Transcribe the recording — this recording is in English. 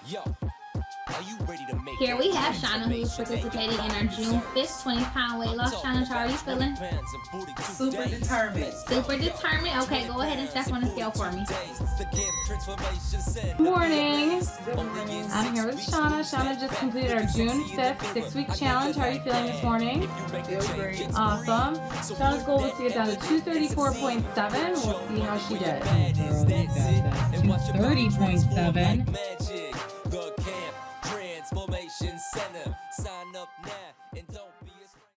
Here we have Shauna, who's participating in our June 5th 20-pound weight loss challenge. How are you feeling? Super determined. Super determined? Okay, go ahead and step on the scale for me. Good morning. Good morning. I'm here with Shauna. Shauna just completed our June 5th 6-week challenge. How are you feeling this morning? Feel great. Awesome. Shauna's goal was to get down to 234.7. We'll see how she did. 230.7. The Camp Transformation Center. Sign up now and don't be